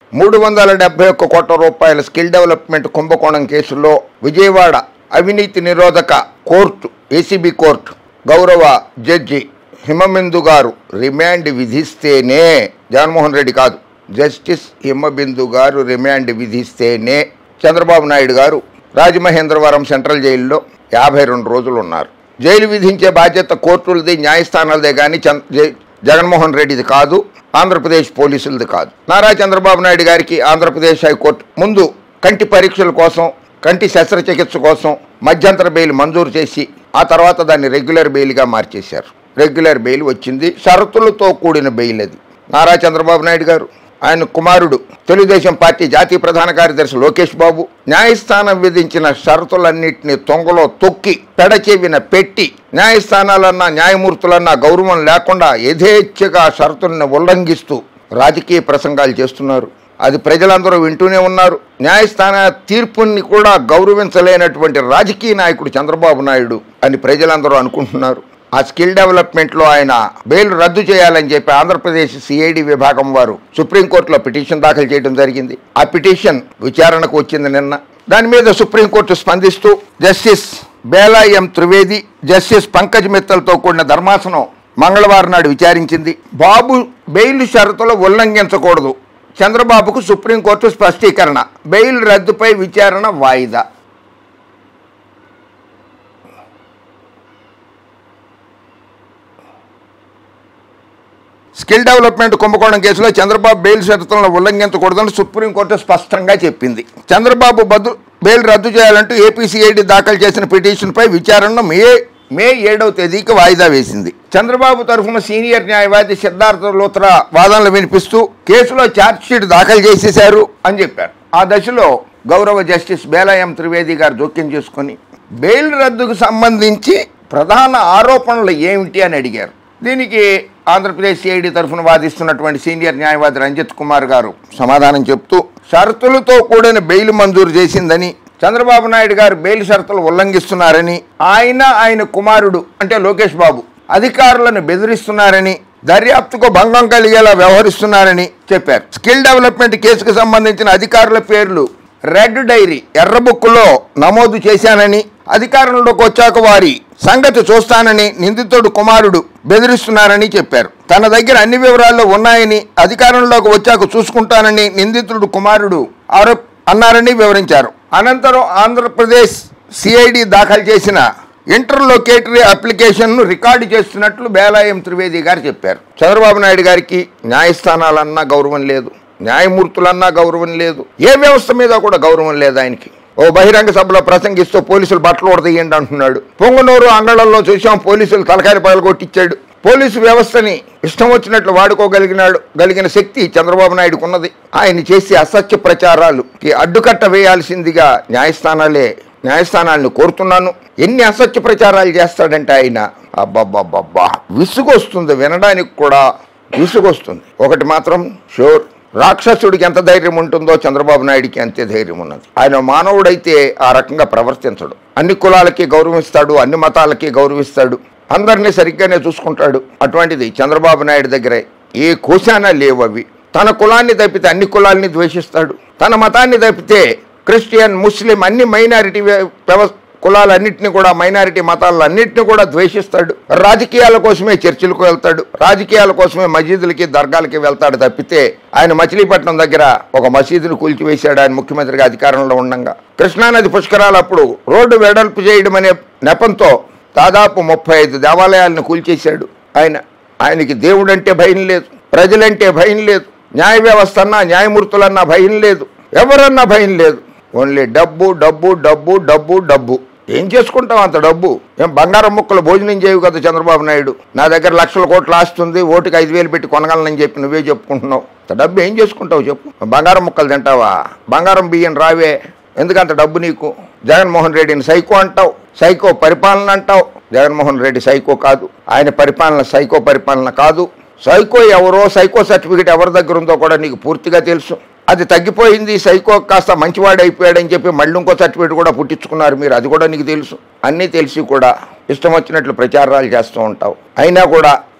371 కోట్ల రూపాయల skill development కుంభకోణం కేసులో విజయవాడ అవినీతి నిరోధక కోర్టు ఏసీబీ కోర్టు గౌరవ జడ్జి హిమబిందు గారు రిమాండ్ విధిస్తేనే, జగన్మోహన్ రెడ్డి కాదు, జస్టిస్ హిమబిందు గారు రిమాండ్ విధిస్తేనే చంద్రబాబు నాయుడు గారు రాజమహేంద్రవరం సెంట్రల్ జైలులో 52 రోజులు ఉన్నారు. జైలు విధించే బాధ్యత కోర్టులది, న్యాయస్థానాలదే కానీ జగన్మోహన్ రెడ్డిది కాదు, ఆంధ్రప్రదేశ్ పోలీసులది కాదు. నారా చంద్రబాబు నాయుడు గారికి ఆంధ్రప్రదేశ్ హైకోర్టు ముందు కంటి పరీక్షల కోసం, కంటి శస్త్రచికిత్స కోసం మధ్యంతర బెయిల్ మంజూరు చేసి ఆ తర్వాత దాన్ని రెగ్యులర్ బెయిల్గా మార్చేశారు. రెగ్యులర్ బెయిల్ వచ్చింది, షరతులతో కూడిన బెయిల్ అది. నారా చంద్రబాబు నాయుడు గారు, ఆయన కుమారుడు తెలుగుదేశం పార్టీ జాతీయ ప్రధాన కార్యదర్శి లోకేష్ బాబు న్యాయస్థానం విధించిన షరతులన్నింటినీ తొంగలో తొక్కి పెడచెవిన పెట్టి న్యాయస్థానాలన్నా న్యాయమూర్తులన్నా గౌరవం లేకుండా యథేచ్ఛగా షరతులను ఉల్లంఘిస్తూ రాజకీయ ప్రసంగాలు చేస్తున్నారు. అది ప్రజలందరూ వింటూనే ఉన్నారు. న్యాయస్థాన తీర్పుని కూడా గౌరవించలేనటువంటి రాజకీయ నాయకుడు చంద్రబాబు నాయుడు అని ప్రజలందరూ అనుకుంటున్నారు. ఆ స్కిల్ డెవలప్మెంట్లో ఆయన బెయిల్ రద్దు చేయాలని చెప్పి ఆంధ్రప్రదేశ్ సిఐడి విభాగం వారు సుప్రీంకోర్టులో పిటిషన్ దాఖలు చేయడం జరిగింది. ఆ పిటిషన్ విచారణకు వచ్చింది నిన్న. దాని మీద సుప్రీంకోర్టు స్పందిస్తూ justice Bela M Trivedi, justice Pankaj మిత్తల్తో కూడిన ధర్మాసనం మంగళవారం నాడు విచారించింది. బాబు బెయిల్ షరతులు ఉల్లంఘించకూడదు. చంద్రబాబుకు సుప్రీంకోర్టు స్పష్టీకరణ, బెయిల్ రద్దుపై విచారణ వాయిదా. స్కిల్ డెవలప్మెంట్ కుంభకోణం కేసులో చంద్రబాబు బెయిల్ షరతులను ఉల్లంఘించకూడదని సుప్రీంకోర్టు స్పష్టంగా చెప్పింది. చంద్రబాబు బెయిల్ రద్దు చేయాలంటూ ఏపీసీఐడి దాఖలు చేసిన పిటిషన్పై విచారణను మే 7వ తేదీకి వాయిదా వేసింది. చంద్రబాబు తరఫున సీనియర్ న్యాయవాది సిద్ధార్థ లూత్రా వాదనలు వినిపిస్తూ కేసులో ఛార్జ్షీట్ దాఖలు చేసేశారు అని చెప్పారు. ఆ దశలో గౌరవ జస్టిస్ బేలా ఎం త్రివేది గారు జోక్యం చేసుకొని బెయిల్ రద్దుకు సంబంధించి ప్రధాన ఆరోపణలు ఏమిటి అని అడిగారు. దీనికి ఆంధ్రప్రదేశ్ సిఐడి తరఫున వాదిస్తున్నటువంటి సీనియర్ న్యాయవాది రంజిత్ కుమార్ గారు సమాధానం చెప్తూ షరతులతో కూడిన బెయిల్ మంజూరు చేసిందని, చంద్రబాబు నాయుడు గారు బెయిల్ షరతులు ఉల్లంఘిస్తున్నారని, ఆయన కుమారుడు అంటే లోకేష్ బాబు అధికారులను బెదిరిస్తున్నారని, దర్యాప్తుకు భంగం కలిగేలా వ్యవహరిస్తున్నారని చెప్పారు. స్కిల్ డెవలప్మెంట్ కేసుకు సంబంధించిన అధికారుల పేర్లు రెడ్ డైరీ ఎర్రబుక్కులో నమోదు చేశానని, అధికారంలోకి వచ్చాక వారి సంగతి చూస్తానని నిందితుడు కుమారుడు బెదిరిస్తున్నారని చెప్పారు. తన దగ్గర అన్ని వివరాల్లో ఉన్నాయని, అధికారంలోకి వచ్చాక చూసుకుంటానని నిందితుడు కుమారుడు అన్నారని వివరించారు. అనంతరం ఆంధ్రప్రదేశ్ సిఐడి దాఖలు చేసిన ఇంటర్లోకేటరీ అప్లికేషన్ను రికార్డు చేస్తున్నట్లు బేలా ఎం త్రివేది గారు చెప్పారు. చంద్రబాబు నాయుడు గారికి న్యాయస్థానాలన్నా గౌరవం లేదు, న్యాయమూర్తులన్నా గౌరవం లేదు, ఏ వ్యవస్థ మీద కూడా గౌరవం లేదు ఆయనకి. ఓ బహిరంగ సభలో ప్రసంగిస్తూ పోలీసులు బట్టలు ఉడదీయండి అంటున్నాడు. పొంగనూరు అంగళంలో చూసాం, పోలీసులు తలకాయలు పగలగొట్టించాడు. పోలీసు వ్యవస్థని ఇష్టం వచ్చినట్లు వాడుకోగలిగిన శక్తి చంద్రబాబు నాయుడుకు ఉన్నది. ఆయన చేసే అసత్య ప్రచారాలకి అడ్డుకట్ట వేయాల్సిందిగా న్యాయస్థానాలను కోరుతున్నాను. ఎన్ని అసత్య ప్రచారాలు చేస్తాడంటే ఆయన, అబ్బబ్బబ్బబ్బా విసుగొస్తుంది, వినడానికి కూడా విసుగొస్తుంది. ఒకటి మాత్రం షూర్, రాక్షసుడికి ఎంత ధైర్యం ఉంటుందో చంద్రబాబు నాయుడికి అంతే ధైర్యం ఉన్నది. ఆయన మానవుడైతే ఆ రకంగా ప్రవర్తించడు. అన్ని కులాలకి గౌరవిస్తాడు, అన్ని మతాలకి గౌరవిస్తాడు, అందరినీ సరిగ్గానే చూసుకుంటాడు. అటువంటిది చంద్రబాబు నాయుడు దగ్గర ఏ కోశానా లేవు అవి. తన కులాన్ని తప్పితే అన్ని కులాల్ని ద్వేషిస్తాడు, తన మతాన్ని తప్పితే క్రిస్టియన్, ముస్లిం అన్ని మైనారిటీ కులాలన్నింటినీ కూడా, మైనారిటీ మతాలన్నింటినీ కూడా ద్వేషిస్తాడు. రాజకీయాల కోసమే చర్చిలకు వెళ్తాడు, రాజకీయాల కోసమే మసీదులకి దర్గాలకి వెళ్తాడు తప్పితే ఆయన మచిలీపట్నం దగ్గర ఒక మసీదును కూల్చివేశాడు ఆయన ముఖ్యమంత్రిగా అధికారంలో ఉండగా. కృష్ణానది పుష్కరాలప్పుడు రోడ్డు వెడల్పు చేయడం అనే నెపంతో దాదాపు 35 దేవాలయాలను కూల్చేశాడు ఆయన. ఆయనకి దేవుడంటే భయం లేదు, ప్రజలంటే భయం లేదు, న్యాయ వ్యవస్థ అన్నా న్యాయమూర్తులన్నా భయం లేదు, ఎవరన్నా భయం లేదు. ఓన్లీ డబ్బు డబ్బు డబ్బు డబ్బు డబ్బు. ఏం చేసుకుంటాం అంత డబ్బు? ఏం బంగారం ముక్కలు భోజనం చేయవు కదా చంద్రబాబు నాయుడు. నా దగ్గర లక్షల కోట్ల ఆస్తుంది, ఓటుకి 5,000 పెట్టి కొనగలనని చెప్పి నువ్వే చెప్పుకుంటున్నావు. అంత డబ్బు ఏం చేసుకుంటావు చెప్పు? బంగారం ముక్కలు తింటావా? బంగారం బియ్యం రావే, ఎందుకంత డబ్బు నీకు? జగన్మోహన్ రెడ్డిని సైకో అంటావు, సైకో పరిపాలన అంటావు. జగన్మోహన్ రెడ్డి సైకో కాదు, ఆయన పరిపాలన సైకో పరిపాలన కాదు. సైకో ఎవరో, సైకో సర్టిఫికేట్ ఎవరి దగ్గర ఉందో కూడా నీకు పూర్తిగా తెలుసు. అది తగ్గిపోయింది, సైకో కాస్త మంచివాడు అయిపోయాడని చెప్పి మళ్ళీ ఇంకో సర్టిఫికేట్ కూడా పుట్టించుకున్నారు మీరు, అది కూడా నీకు తెలుసు. అన్నీ తెలిసి కూడా ఇష్టం వచ్చినట్లు ప్రచారాలు చేస్తూ ఉంటావు. అయినా కూడా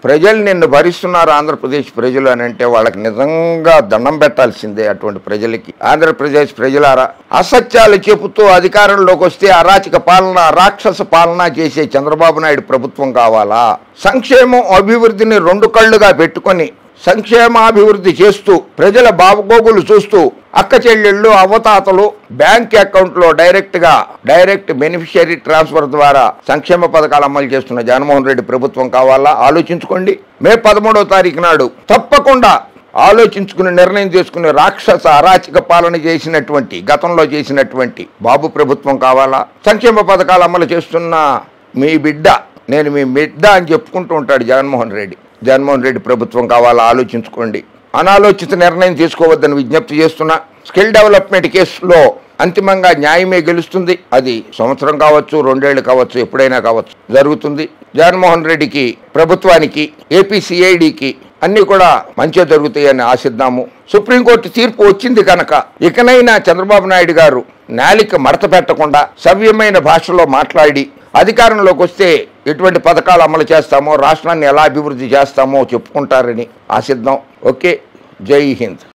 ప్రజలు నిన్ను భరిస్తున్నారు ఆంధ్రప్రదేశ్ ప్రజలు అని అంటే వాళ్ళకి నిజంగా దండం పెట్టాల్సిందే. అటువంటి ప్రజలకి ఆంధ్రప్రదేశ్ ప్రజలారా, అసత్యాలు చెబుతూ అధికారంలోకి వస్తే అరాచక పాలన, రాక్షస పాలన చేసే చంద్రబాబు నాయుడు ప్రభుత్వం కావాలా? సంక్షేమం అభివృద్ధిని రెండు కళ్ళుగా పెట్టుకొని సంక్షేమాభివృద్ధి చేస్తూ ప్రజల బాగోగులు చూస్తూ అక్క చెల్లెళ్ళు, అవతాతలు బ్యాంక్ అకౌంట్లో డైరెక్ట్ బెనిఫిషియరీ ట్రాన్స్ఫర్ ద్వారా సంక్షేమ పథకాలు అమలు చేస్తున్న జగన్మోహన్ రెడ్డి ప్రభుత్వం కావాలా? ఆలోచించుకోండి. మే 13వ తారీఖు నాడు తప్పకుండా ఆలోచించుకుని నిర్ణయం తీసుకుని రాక్షస అరాచక పాలన చేసినటువంటి, గతంలో చేసినటువంటి బాబు ప్రభుత్వం కావాలా? సంక్షేమ పథకాలు అమలు చేస్తున్న మీ బిడ్డ, నేను మీ బిడ్డ అని చెప్పుకుంటూ ఉంటాడు జగన్మోహన్ రెడ్డి ప్రభుత్వం కావాలా? ఆలోచించుకోండి. అనాలోచిత నిర్ణయం తీసుకోవద్దని విజ్ఞప్తి చేస్తున్నా. స్కిల్ డెవలప్మెంట్ కేసులో అంతిమంగా న్యాయమే గెలుస్తుంది. అది సంవత్సరం కావచ్చు, 2 ఏళ్ళు కావచ్చు, ఎప్పుడైనా కావచ్చు, జరుగుతుంది. జగన్మోహన్ రెడ్డికి, ప్రభుత్వానికి, ఏపీసీఐడికి అన్నీ కూడా మంచిగా జరుగుతాయని ఆశిద్దాము. సుప్రీంకోర్టు తీర్పు వచ్చింది కనుక ఇకనైనా చంద్రబాబు నాయుడు గారు నాలిక మడత పెట్టకుండా సవ్యమైన భాషలో మాట్లాడి అధికారంలోకి వస్తే ఎటువంటి పథకాలు అమలు చేస్తామో, రాష్ట్రాన్ని ఎలా అభివృద్ధి చేస్తామో చెప్పుకుంటారని ఆశిద్దాం. ఓకే, జై హింద్.